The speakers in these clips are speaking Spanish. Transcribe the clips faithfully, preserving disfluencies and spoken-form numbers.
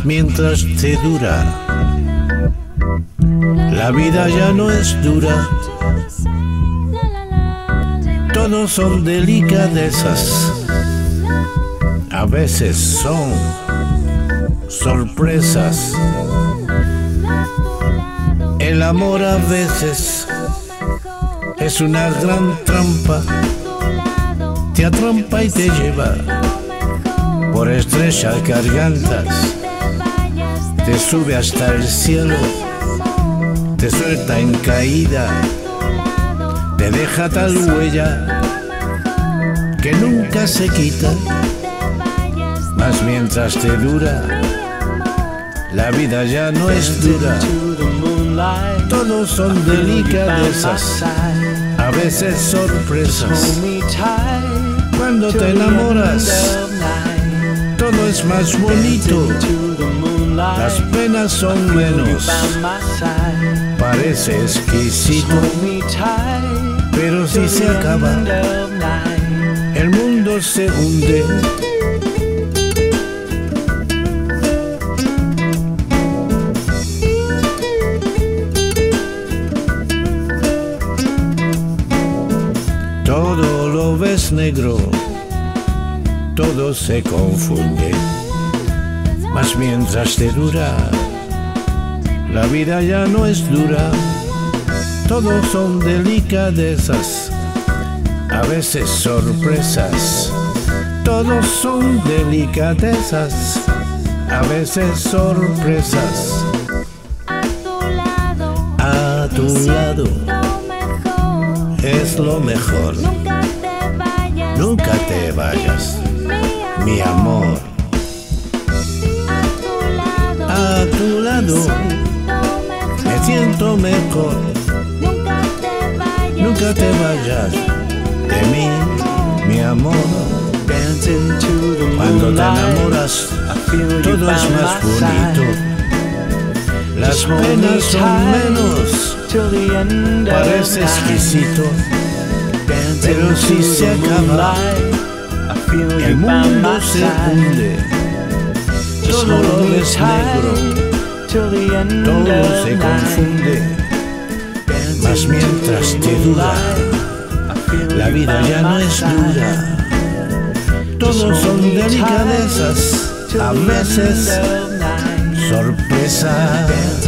Mas mientras te dura, la vida ya no es dura. Todos son delicadezas, a veces son sorpresas. El amor a veces es una gran trampa, te atrampa y te lleva por estrechas gargantas, te sube hasta el cielo, te suelta en caída, te deja tal huella que nunca se quita. Mas mientras te dura, la vida ya no es dura. Todos son delicadezas, a veces sorpresas. Cuando te enamoras, todo es más bonito, las penas son menos. Parece exquisito, pero si se acaba, el mundo se hunde. Todo lo ves negro, todo se confunde. Mas mientras te dura, la vida ya no es dura. Todos son delicadezas, a veces sorpresas. Todos son delicadezas, a veces sorpresas. A tu lado es lo mejor. Nunca te vayas, mi amor. A tu lado me siento mejor. Nunca te vayas de mí, mi amor. Cuando te enamoras, todo es más bonito. Las penas son menos, parece exquisito. Pero si se acaba, el mundo se hunde. Todo lo ves negro, todo se confunde. Mas mientras te dura, la vida ya no es dura. Todos son delicadezas, a veces sorpresas.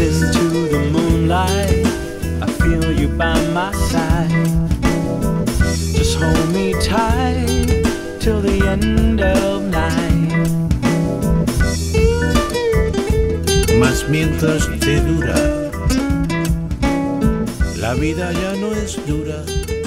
Just hold me tight till the end of night. Mas mientras te dura, la vida ya no es dura.